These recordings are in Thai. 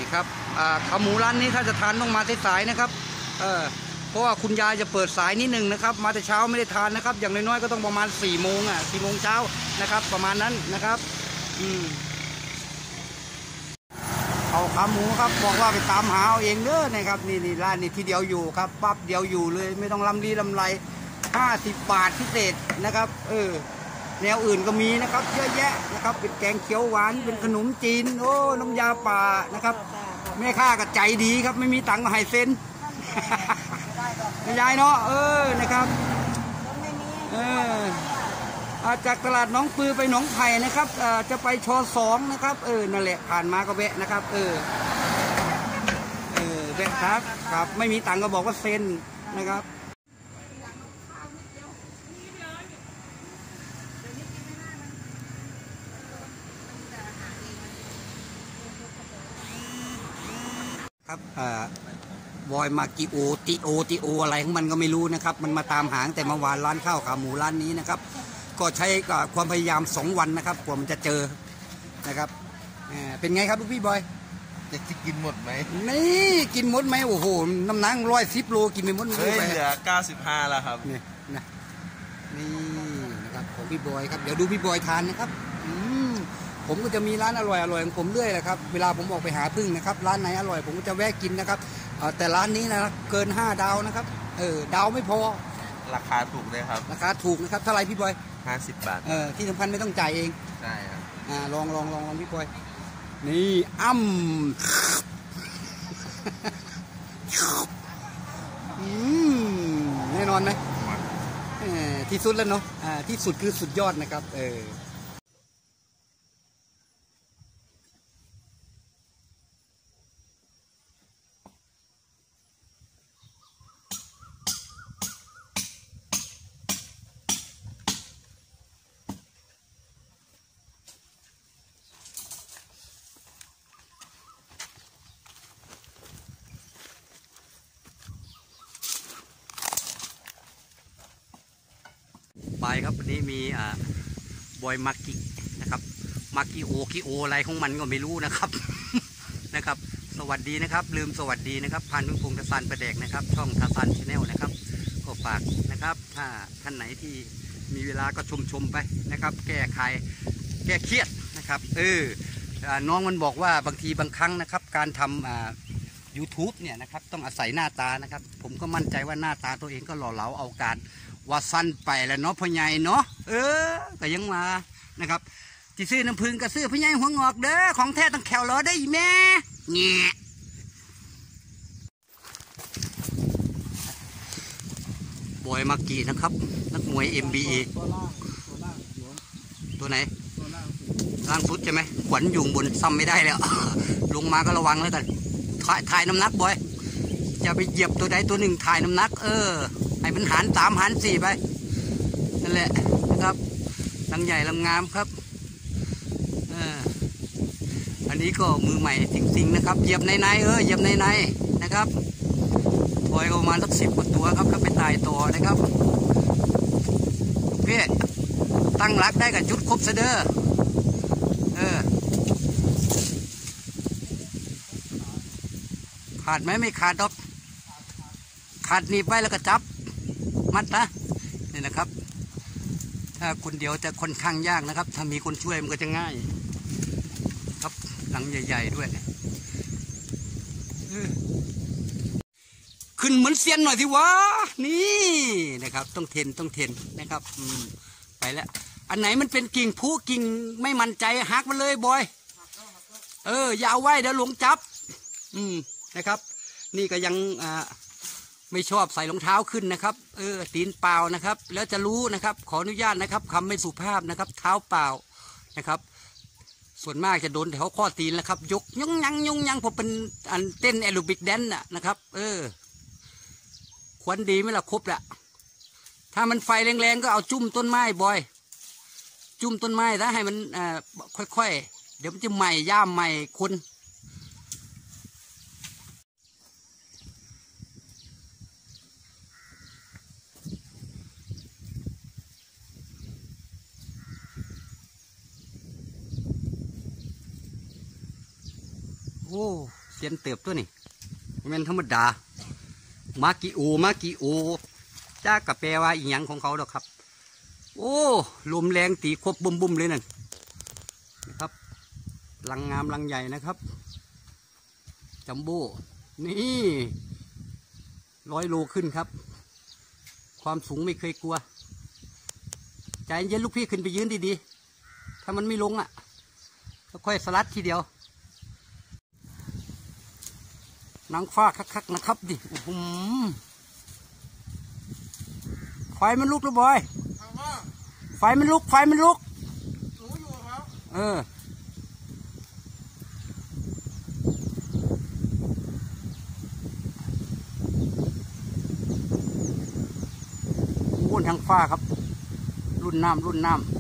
ครับขาหมูร้านนี้ถ้าจะทานต้องมาสายๆนะครับเพราะว่าคุณยายจะเปิดสายนิดนึงนะครับมาแต่เช้าไม่ได้ทานนะครับอย่างน้อยๆก็ต้องประมาณ4 โมง4 โมงเช้านะครับประมาณนั้นนะครับเอาขาหมูครับบอกว่าไปตามหาเอาเองเด้อนะครับนี่ร้านนี้ทีเดียวอยู่ครับปั๊บเดียวอยู่เลยไม่ต้องลำไร50 บาทพิเศษนะครับแนวอื่นก็มีนะครับเยอะแยะนะครับเป็นแกงเขียวหวานเป็นขนมจีนโอ้น้ำยาป่านะครับแม่ค้าก็ใจดีครับไม่มีตังค์ก็ให้เซ็นไม่ยายเนาะนะครับจากตลาดหนองปือไปหนองไผ่นะครับจะไปช2นะครับนั่นแหละผ่านมาก็แวะนะครับแวะครับไม่มีตังค์ก็บอกว่าเซ็นนะครับครับบอยมากิโอติโออะไรของมันก็ไม่รู้นะครับมันมาตามหาแต่เมื่อวานร้านข้าวขาหมูร้านนี้นะครับก็ใช้ความพยายาม2 วันนะครับกว่ามันจะเจอนะครับเป็นไงครับลูกพี่บอยจะกินหมดไหมนี่กินหมดไหมโอ้โหน้ำหนัก110 โลกินไม่หมดเหลือ95แล้วครับนี่นะครับของพี่บอยครับเดี๋ยวดูพี่บอยทานนะครับผมก็จะมีร้านอร่อยของผมเรื่อยแหละครับเวลาผมออกไปหาพึ่งนะครับร้านไหนอร่อยผมก็จะแวะกินนะครับแต่ร้านนี้นะเกิน5 ดาวนะครับดาวไม่พอราคาถูกเลยครับราคาถูกนะครับเท่าไรพี่บอย 50 บาทที่สำคัญไม่ต้องจ่ายเองใช่ครับลองพี่บอยนี่แน่นอนไหมที่สุดแล้วเนาะที่สุดคือสุดยอดนะครับไปครับวันนี้มีบอยมากินะครับมากิโออะไรของมันก็ไม่รู้นะครับนะครับสวัสดีนะครับลืมสวัสดีนะครับพันธุ์พงศ์ทศานประเดกนะครับช่องทศานชาแนลนะครับก็ฝากนะครับถ้าท่านไหนที่มีเวลาก็ชมไปนะครับแก้เครียดนะครับน้องมันบอกว่าบางทีบางครั้งนะครับการทำYouTube เนี่ยนะครับต้องอาศัยหน้าตานะครับผมก็มั่นใจว่าหน้าตาตัวเองก็หล่อเหลาเอาการว่าสั้นไปแล้วเนาะพ่อใหญ่เนาะก็ยังมานะครับที่ซื้อน้ำพึ่งกับซื้อพ่อใหญ่หัวงอกเด้อของแท้ต้องแขวล้อได้แม่เงี้ยบอยมากีนะครับนักมวย MBA ตัวไหนล่างสุดใช่ไหมขวัญอยู่บนซ้ำไม่ได้แล้วลงมาก็ระวังแล้วกันถ่ายน้ำหนักบอยอย่าไปเหยียบตัวใดตัวหนึ่งถ่ายน้ำหนักให้มันหัน3 หัน 4ไปนั่นแหละนะครับลำใหญ่ลำงามครับอันนี้ก็มือใหม่จริงๆนะครับเหยียบในเหยียบในนะครับถอยประมาณสัก10 กว่าตัวครับก็ไปตายต่อนะครับโอเคตั้งหลักได้กับจุดครบเสด็จขาดไหมไม่ขาดดอกขาดหนีบไว้แล้วก็จับมัดนะนี่นะครับถ้าคนเดียวจะค่อนข้างยากนะครับถ้ามีคนช่วยมันก็จะง่ายครับหลังใหญ่ๆด้วยขึ้นเหมือนเซียนหน่อยสิวะนี่นะครับต้องเทนนะครับไปแล้วอันไหนมันเป็นกิ่งผู้กิ่งไม่มั่นใจหักมันเลยบอยอย่าเอาไว้เดี๋ยวหลวงจับนะครับนี่ก็ยังไม่ชอบใส่รองเท้าขึ้นนะครับตีนเปล่านะครับแล้วจะรู้นะครับขออนุญาตนะครับคำไม่สุภาพนะครับเท้าเปล่านะครับส่วนมากจะโดนแถวข้อตีนแล้วครับยกยุ่งยังผมเป็นอันเต้นแอโรบิกแดนซ์นะครับควรดีไหมล่ะครบแหละถ้ามันไฟแรงๆก็เอาจุ่มต้นไม้บอยจุ่มต้นไม้แล้วให้มันค่อยๆเดี๋ยวมันจะใหม่ย่ามใหม่คนโอ้เซียนเติบตัวนี่มันเป็นธรรมดามากิโอจ้ากะแปลว่าอีหยังของเขาดอกครับโอ้ลมแรงตีควบบุ้มเลยนั่นนะครับลังงามลังใหญ่นะครับจัมโบ้นี่100 โลขึ้นครับความสูงไม่เคยกลัวใจเย็นลูกพี่ขึ้นไปยืนดีๆถ้ามันไม่ลงอ่ะก็ค่อยสลัดทีเดียวนางฟ้าคักๆนะครับดิไฟมันลุกแล้วบอยไฟมันลุกรู้อยู่ครับโอ้ทางฟ้าครับรุ่นน้ำ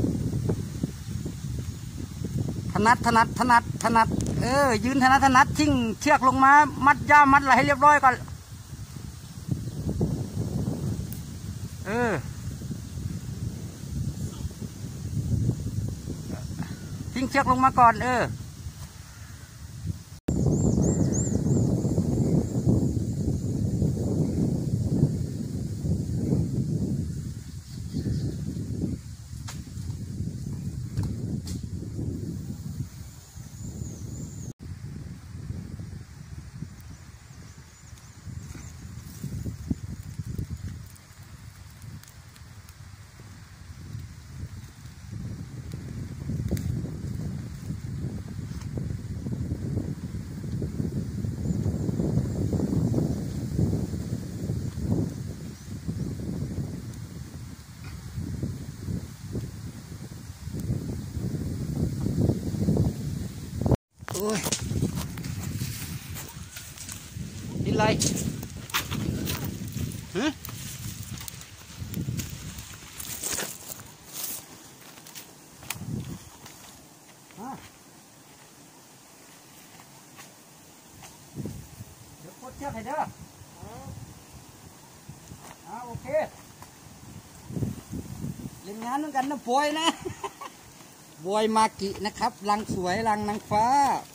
ถนัดยืนถนัดทิ้งเชือกลงมามัดย่ามัดอะไรให้เรียบร้อยก่อนทิ้งเชือกลงมาก่อนโอ้ยกินอะไรฮะเดี๋ยวกดเชือกให้เด้อโอเคเล่นงานด้วยกันนะบอยนะบอยมากินะครับรังสวยรังนางฟ้า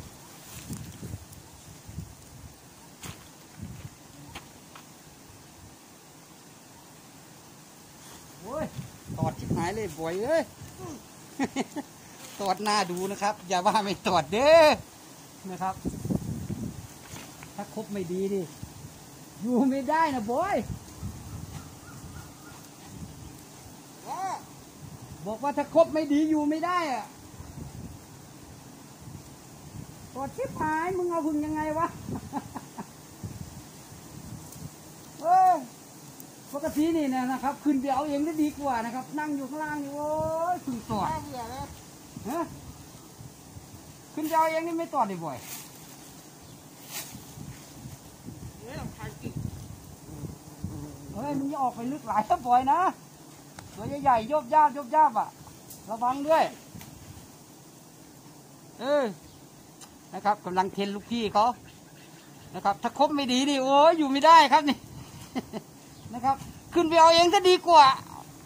โอ้ยตอดชิบหายเลยบอยเอ้ย ตอดหน้าดูนะครับอย่าว่าไม่ตอดเด้อนะครับถ้าคบไม่ดีดิอยู่ไม่ได้นะบอยบอกว่าถ้าคบไม่ดีอยู่ไม่ได้อะตอดชิบหายมึงเอาพึงยังไงวะ ปกตินี่นะครับขึ้นไปเอาเองได้ดีกว่านะครับนั่งอยู่ข้างล่างนี่โอ้ยพึ่งตอดฮะขึ้นไปเอาเองนี่ไม่ตอดได้บ่อยเฮ้ยมันจะออกไปลึกหลายแล้วบ่อยนะตัวใหญ่ๆโยบย่าบอ่ะระวังด้วยนะครับกำลังเทรนลูกพี่เขานะครับถ้าคบไม่ดีนี่โอ้ยอยู่ไม่ได้ครับนี่ นะครับขึ้นไปเอาเองก็ดีกว่า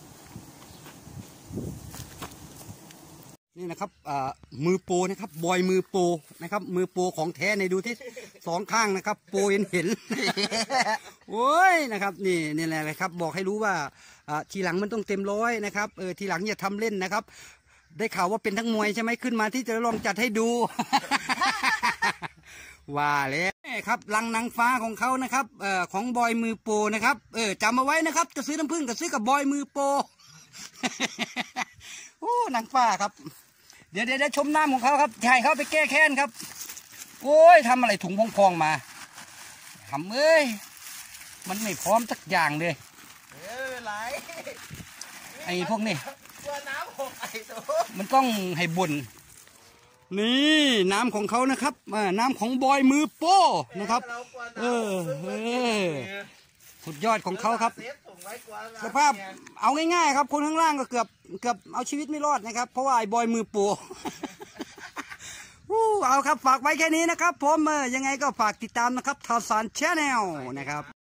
นี่นะครับมือโปรนะครับบอยมือโปรนะครับมือโปรของแท้ในดูที่2 ข้างนะครับโปรเห็น โอ้ยนะครับนี่แหละครับบอกให้รู้ว่าทีหลังมันต้องเต็ม100นะครับทีหลังอย่าทำเล่นนะครับได้ข่าวว่าเป็นทั้งมวยใช่ไหมขึ้นมาที่จะลองจัดให้ดู ว่าแล้วครับรังนางฟ้าของเขานะครับของบอยมือโปรนะครับจำเอาไว้นะครับจะซื้อน้ำผึ้งก็ซื้อกับบอยมือโปร โอ้นางฟ้าครับเดี๋ยวชมน้ำของเขาครับใช่เขาไปแก้แค้นครับโอ้ยทำอะไรถุงพองๆมาทำมันไม่พร้อมสักอย่างเลยไอ้พวกนี้มันต้องให้บุญนี่น้ำของเขานะครับน้ำของบอยมือโป้นะครับสุดยอดของเขาครับสภาพเอาง่ายๆครับคนข้างล่างก็เกือบเอาชีวิตไม่รอดนะครับเพราะว่าไอ้บอยมือโป้ เอาครับฝากไว้แค่นี้นะครับผมยังไงก็ฝากติดตามนะครับทาวสานแชนแนลนะครับ